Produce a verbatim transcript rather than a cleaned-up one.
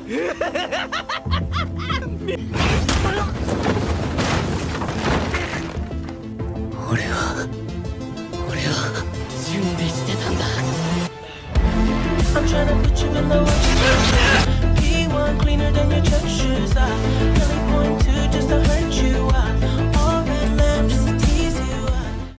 俺は俺は準備してたんだ。I'm trying to put you in the worst position. P one cleaner than your texture.